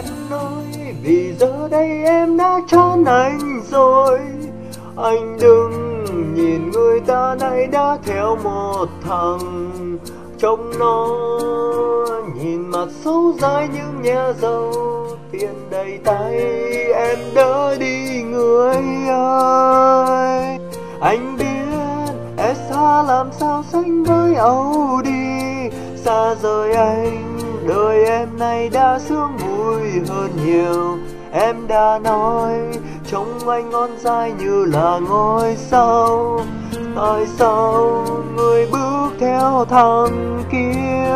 Em nói vì giờ đây em đã chán anh rồi. Anh đừng nhìn người ta nay đã theo một thằng trông nó nhìn mặt xấu dãi những nhà giàu tiền đầy tay. Em đỡ đi người ơi. Anh biết SH làm sao sánh với Audi. Xa rời anh, đời em nay đã sướng vui hơn nhiều. Em đã nói trông anh ngon dai như là ngôi sao. Tại sao người bước theo thằng kia?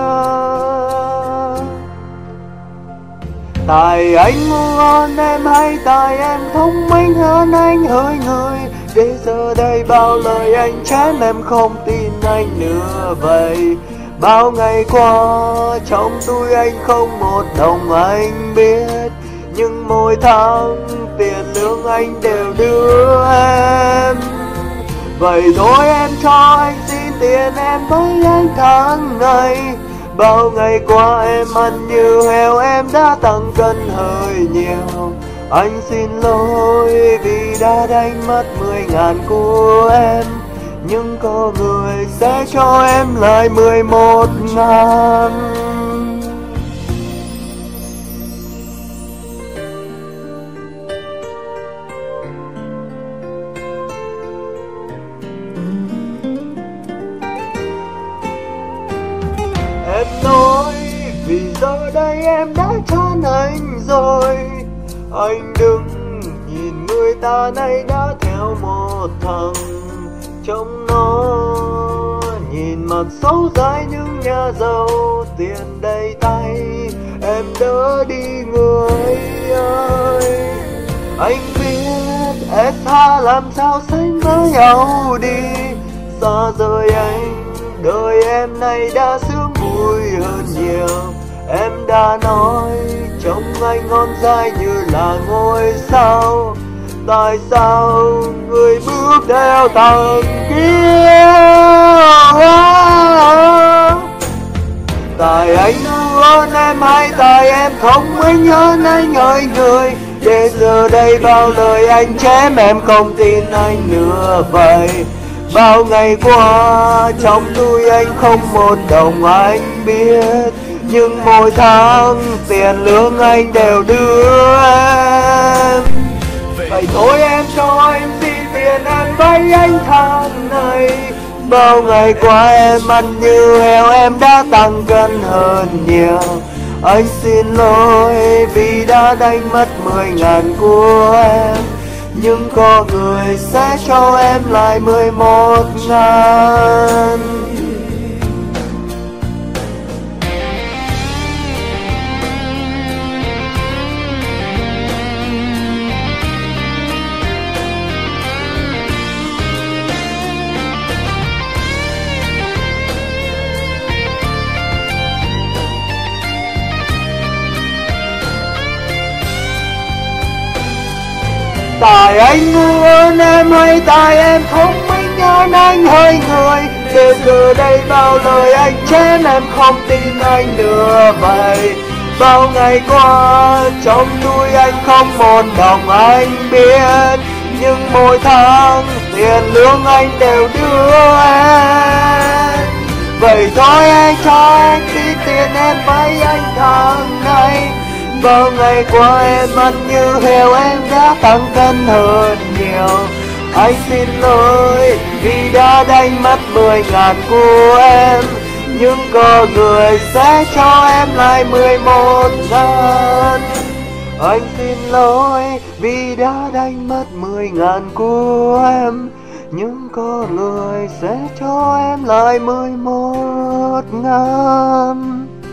Tại anh ngu hơn em hay tại em thông minh hơn anh hơi người? Để giờ đây bao lời anh chán em không tin anh nữa vậy. Bao ngày qua trong túi anh không một đồng anh biết. Nhưng mỗi tháng tiền lương anh đều đưa em. Vậy thôi em cho anh xin tiền em với anh tháng ngày. Bao ngày qua em ăn như heo em đã tăng cân hơi nhiều. Anh xin lỗi vì đã đánh mất 10.000 của em. Nhưng có người sẽ cho em lại 11.000. Em nói vì giờ đây em đã chán anh rồi. Anh đừng nhìn người ta nay đã theo một thằng trông nó nhìn mặt xấu dãi những nhà giàu tiền đầy tay. Em đỡ đi người ơi. Anh biết SH làm sao sánh với Audi. Xa rời anh, đời em nay đã sướng vui hơn nhiều. Em đã nói trông anh ngon dai như là ngôi sao. Tại sao người bước theo thằng kia? Tại anh ngu hơn em hay tại em thông minh hơn anh ơi người? Để giờ đây bao lời anh chém em không tin anh nữa vậy. Bao ngày qua trong túi anh không một đồng anh biết. Nhưng mỗi tháng tiền lương anh đều đưa em. Vậy thôi em cho anh xin tiền em với anh tháng này. Bao ngày qua em ăn như heo em đã tăng cân hơn nhiều. Anh xin lỗi vì đã đánh mất 10.000 của em. Nhưng có người sẽ cho em lại 11.000. Tại anh ngu hơn em hay tại em thông minh hơn anh hơi người? Để giờ đây bao lời anh chém em không tin anh nữa vậy. Bao ngày qua trong túi anh không một đồng anh biết. Nhưng mỗi tháng tiền lương anh đều đưa em. Vậy thôi anh cho anh xin tiền em với anh tháng này. Bao ngày qua em ăn như heo em đã tăng cân hơn nhiều. Anh xin lỗi vì đã đánh mất 10.000 của em. Nhưng có người sẽ cho em lại 11.000. Anh xin lỗi vì đã đánh mất 10.000 của em. Nhưng có người sẽ cho em lại 11.000.